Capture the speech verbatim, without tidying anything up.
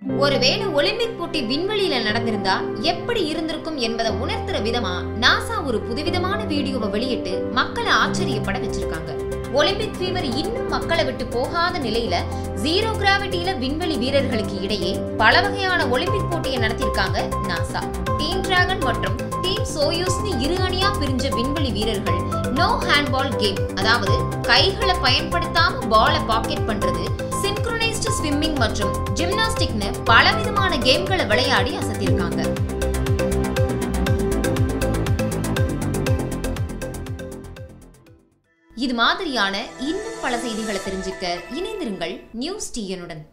ஒருவேளை ஒலிம்பிக் போட்டி விண்வெளியில நடந்திருந்தா எப்படி இருந்திருக்கும் என்பதை உணர்த்துற விதமா நாசா ஒரு புதுவிதமான வீடியோவை வெளியிட்டு மக்களை ஆச்சரியப்பட வச்சிருக்காங்க. ஒலிம்பிக் ஃபீவர் இன்னும் மக்களை விட்டு போகாத நிலையில ஜீரோ கிராவிட்டியில விண்வெளி வீரர்களுக்கு இடையே பல வகையான ஒலிம்பிக் போட்டியை நடத்திருக்காங்க நாசா. டீம் டிராகன் மற்றும் டீம் சோயூஸ்னு இரு அணியா பிரிஞ்ச விண்வெளி வீரர்கள் நோ ஹேண்ட்பால் கேம், அதாவது கைகளை பயன்படுத்தாம பாலை பாக்கெட் பண்றது, சின்க்ரோனைஸ்டு ஸ்விம்மிங் மற்றும் ஜிம்னாஸ்டிக்னு பலவிதமான கேம்களை விளையாடி அசத்திருக்காங்க. இது மாதிரியான இன்னும் பல செய்திகளை தெரிஞ்சுக்க இணைந்திருங்கள் நியூஸ் டிஎன் உடன்.